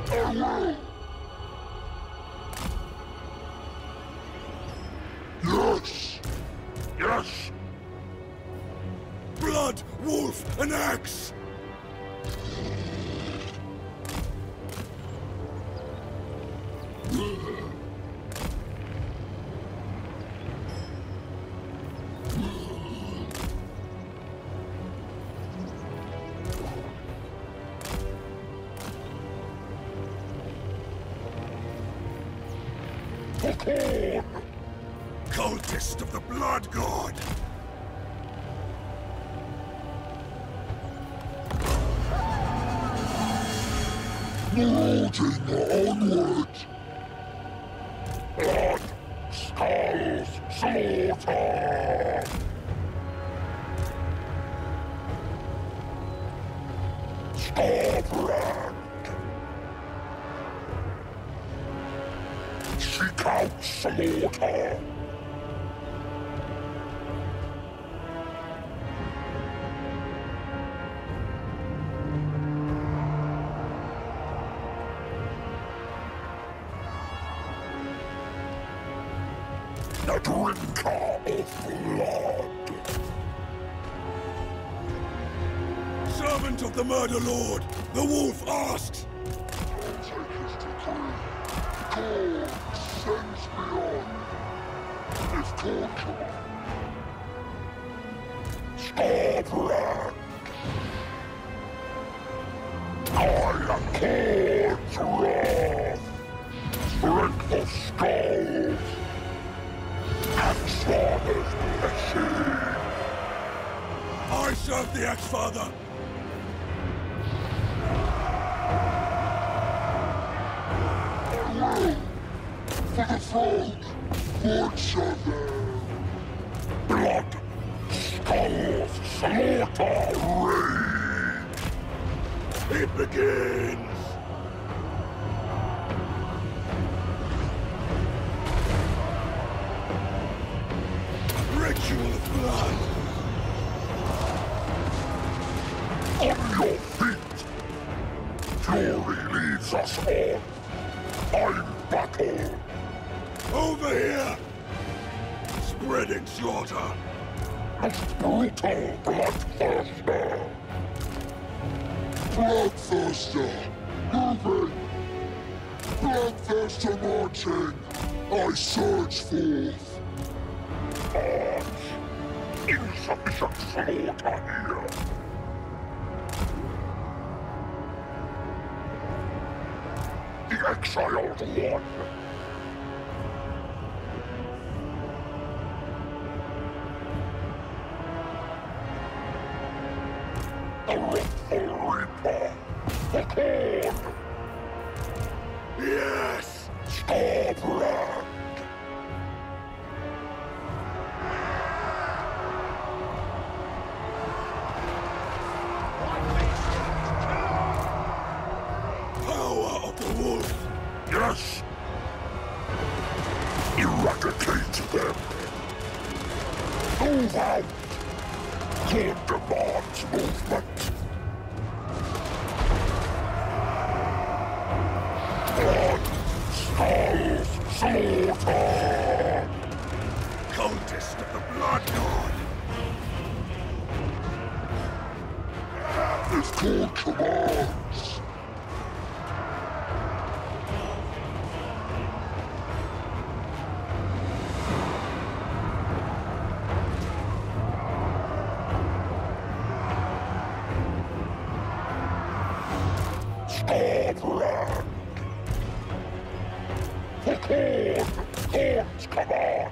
I will! Yes! Yes! Blood, wolf, and axe! Cultist of the Blood God! Marauding onward! Blood, skulls, slaughter! Skarbrand! Seek out slaughter! The drinker of blood! Servant of the Murder Lord, the wolf asks! I'll take his decree. God sends me on. His torture. Skarbrand! I am Khorne's wrath! Strength of skulls! Axe-Father's blessing! I serve the Axe-Father! I will! For the throne! Butcher them! Blood! Skulls! Slaughter! Rage! It begins! Ritual of blood! On your feet! Fury leads us on! I'm battle! Over here! Spreading slaughter! Most brutal bloodthirster! Bloodthirster! Moving! Bloodthirster marching! I surge forth! Insufficient slaughter here! The Exiled One! The Wrathful Reaper! The Khorne! Yes! Skarbrand! Power of the wolf! Yes! Eradicate them! Move out! Khorne demands movement! Blood! Skulls! Slaughter! Cultist of the Blood God! His Khorne commands! Skarbrand! The Khorne! Khorne's command!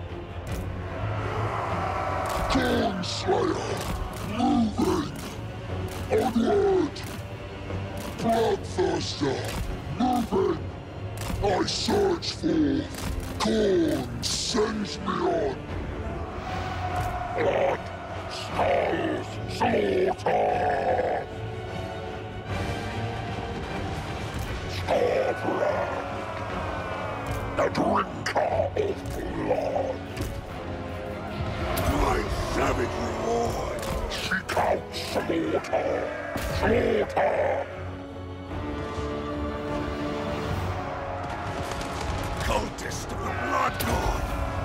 Khorne Slayer! Moving! Onward! Bloodthirster! Moving! I surge forth! Khorne sends me on! Blood! Skulls! Slaughter! Skarbrand! The drinker of blood! My savage reward! Seek out slaughter! Slaughter! Cultist of the Blood God!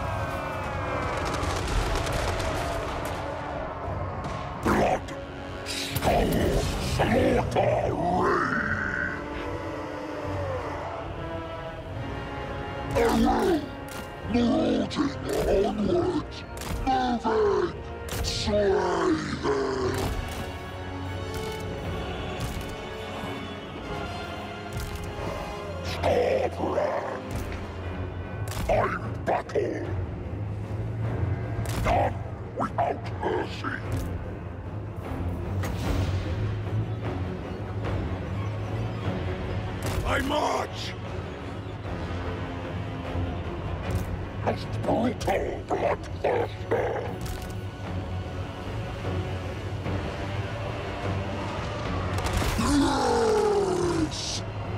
Blood, skull, slaughter, rage! I will, marauding onward, moving, slay them! Skarbrand, I'm battle, none without mercy. I march! Most brutal bloodthirster. Yes!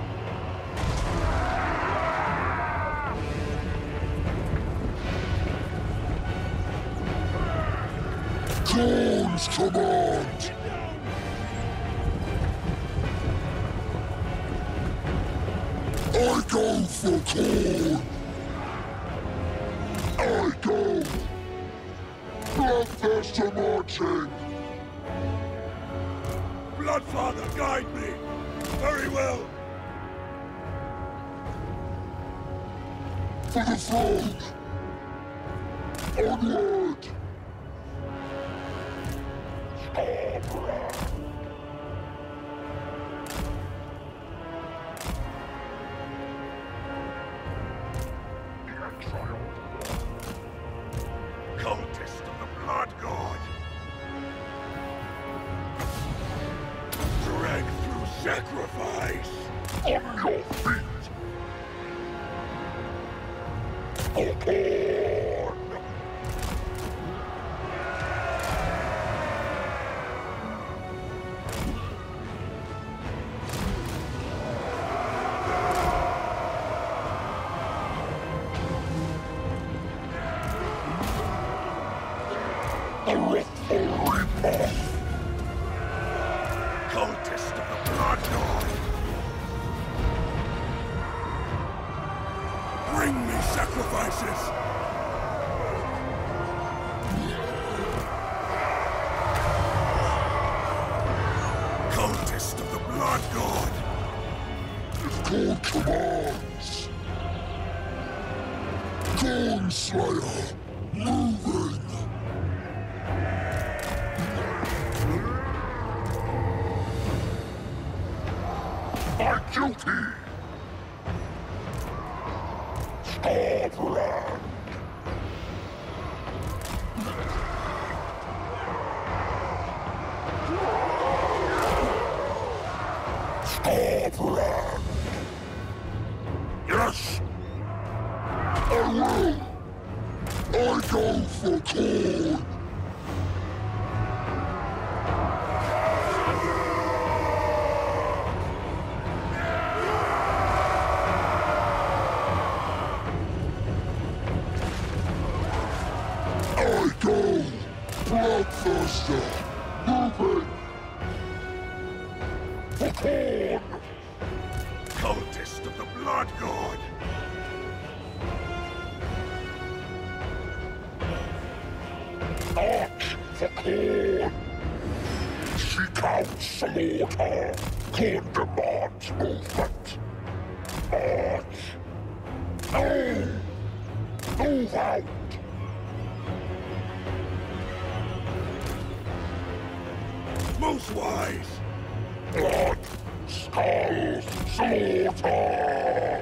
Dawn's command! I go for corn! I go! Bloodthirster marching! Bloodfather, guide me! Very well! For the throne! Onward! Skarbrand! Cultist of the Blood God! Drag through sacrifice! On your feet! Upon! The wrathful reaper! Cultist of the Blood God! Bring me sacrifices! Cultist of the Blood God! Dawn commands! Dawn Slayer! Moving! My duty! Skarbrand! Skarbrand! Yes! I will! I go for corn! I go! Bloodthirster! Moving! For corn! Cultist of the Blood God! March for corn! Seek out slaughter! Corn demands movement! March! No! Move out! Most wise! Blood! Skulls! Slaughter!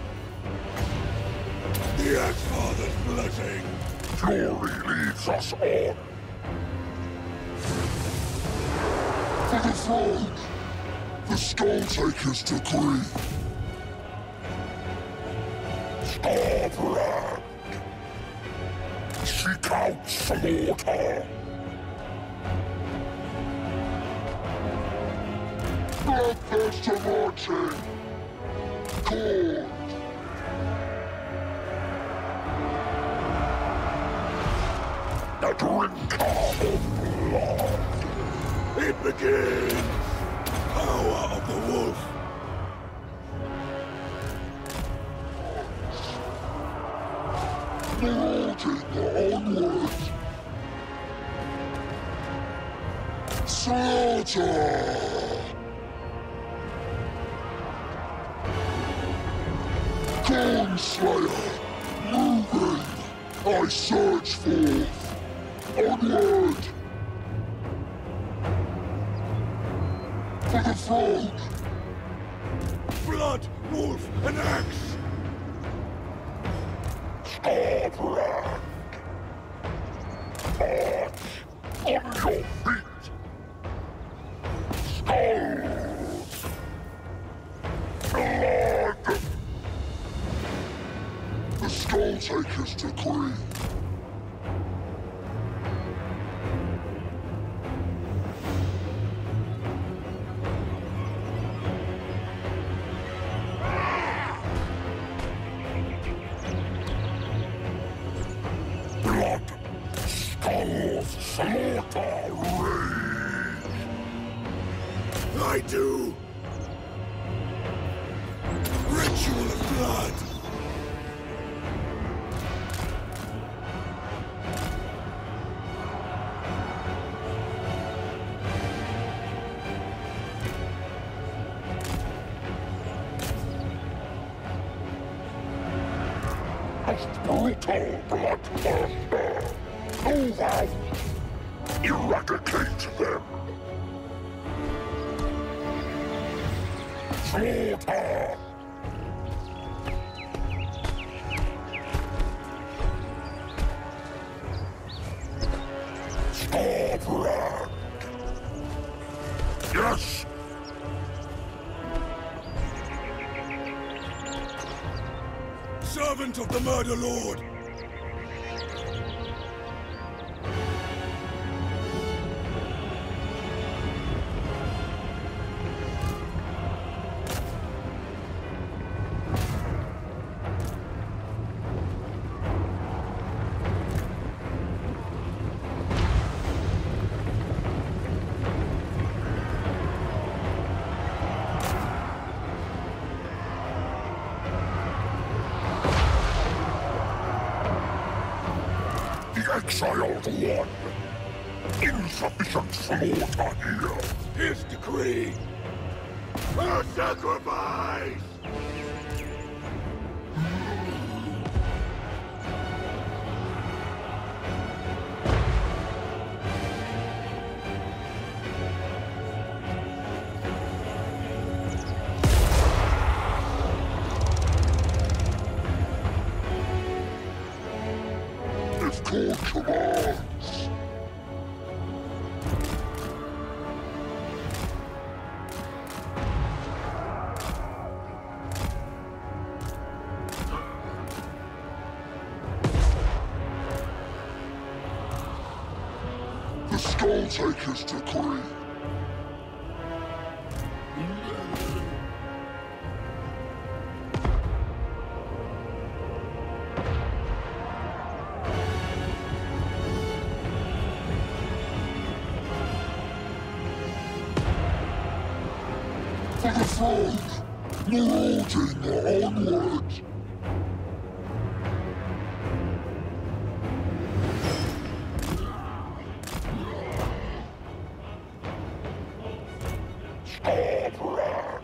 The Axe-Father's blessing! Fury leads us on! For the throne! The Skulltaker's decree! Skarbrand! Seek out slaughter! Bloodthirster marching! Corn! The drinker of blood! It begins! Power of the Wolf! Slaughter! Cornslayer! Moving! I surge forth! Onward! For the throne! Blood, wolf, and axe! Skarbrand! March! On your feet! Skulls! Blood! The Skull Taker's decree! Blood! Skulls! Slaughter! Rage! I do! Ritual of blood! Brutal bloodthirster! Move out! Eradicate them! Slaughter! Skarbrand! Yes! Servant of the Murder Lord! Exiled one! Insufficient slaughter here! His decree! A sacrifice! If court commands! The Skull Taker's decree! For the throne! Marauding onward! Skarbrand!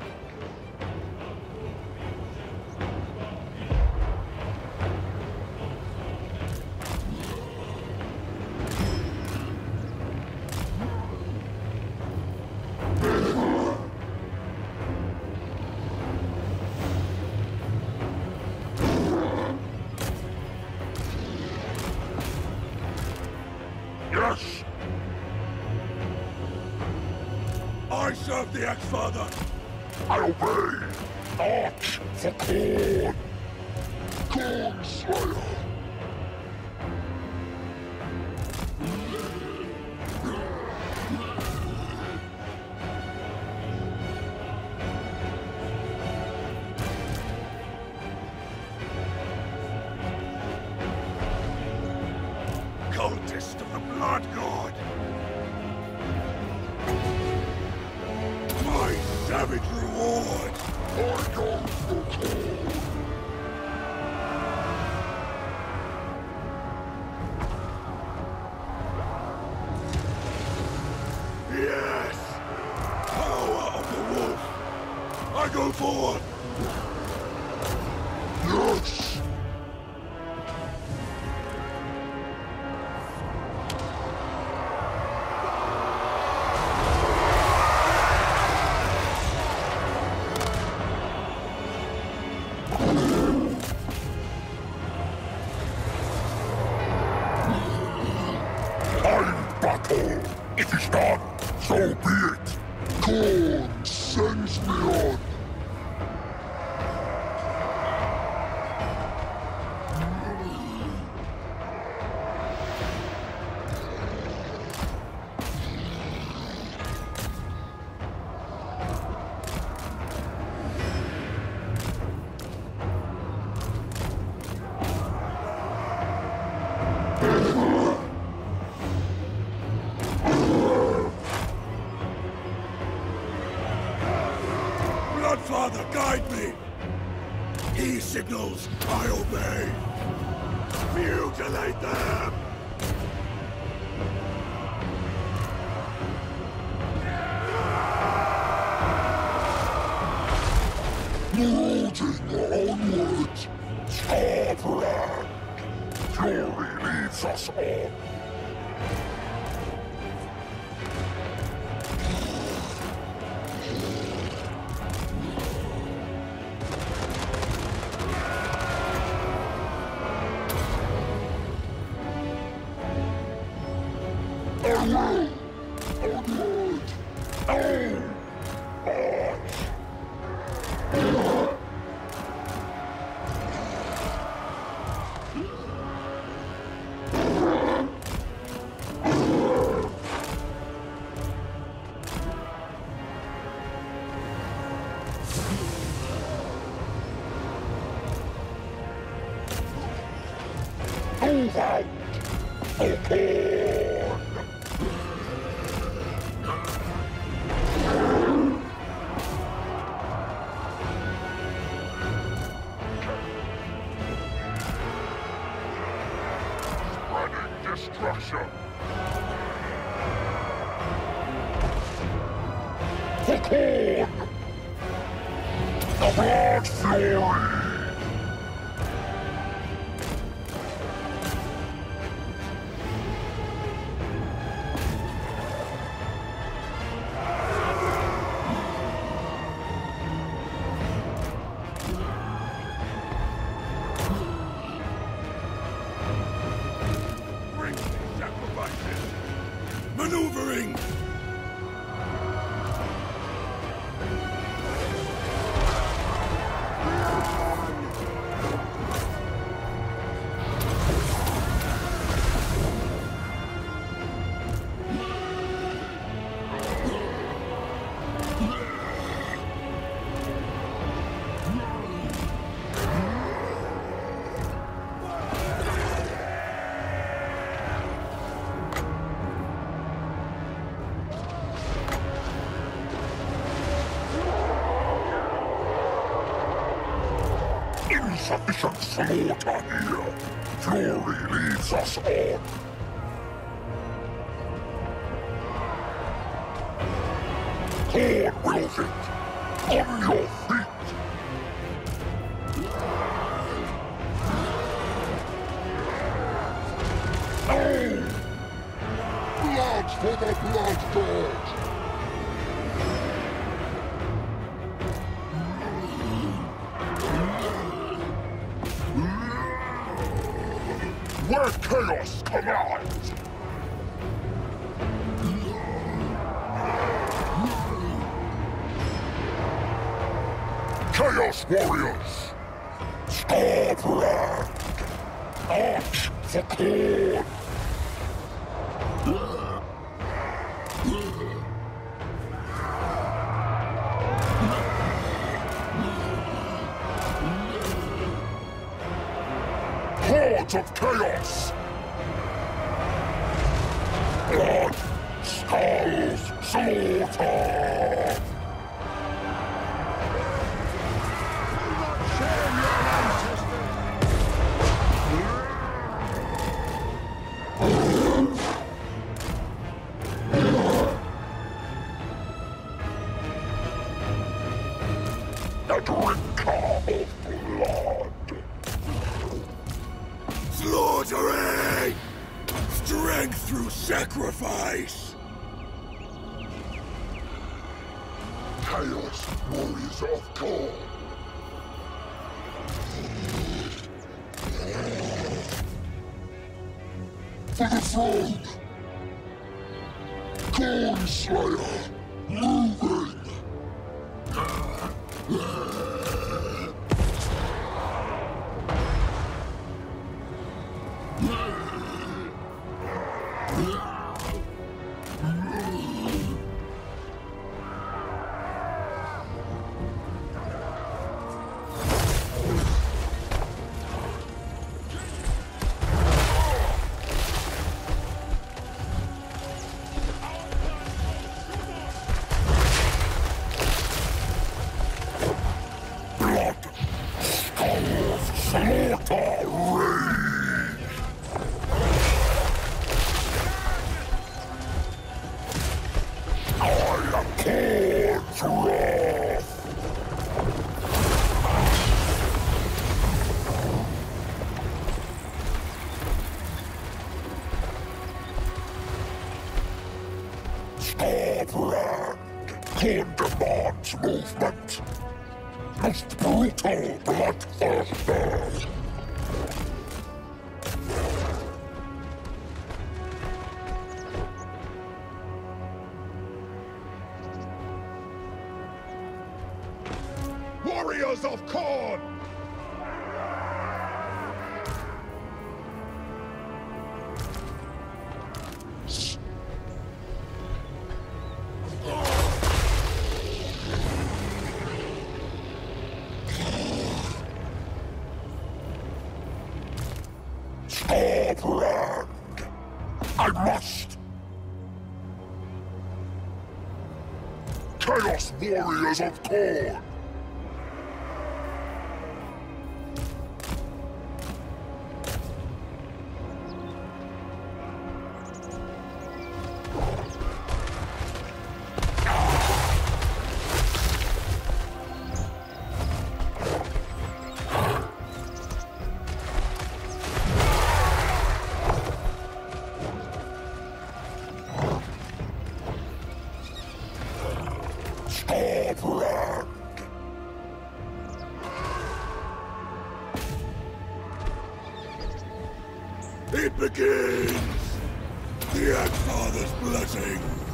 Yes! I serve the Ex-Father! I obey! March for Corn! Cornslayer! Cultist of the Blood God! My savage reward! I go for Corn! Yes! I go forth! Yes! I'm battle! It is done! So be it! God sends me on! Bloodfather, guide me! He signals, I obey! Mutilate them! Marauding onward! Skarbrand! Fury leads us on! Onward! Oh! Move out! Okay! Destruction! Popcorn! The Blood Fury! Maneuvering! Insufficient slaughter here! Fury leads us on! Corn wills it! On your feet! No! Blood for the Blood God! Where chaos commands! Chaos Warriors! Skarbrand! Arch for corn! Hordes of chaos! Blood, skulls, slaughter! A drinker of blood. Slaughtering! Strength through sacrifice! Chaos warriors of Khorne. For the throne! Khorne Slayer, moving! Slaughter rage! I am Khorne's wrath! Skarbrand! Khorne demands movement! Most brutal bloodthirster! Warriors of Khorne! Skarbrand! I must! Chaos Warriors of Khorne! Skarbrand! It begins! The Axe Father's blessing!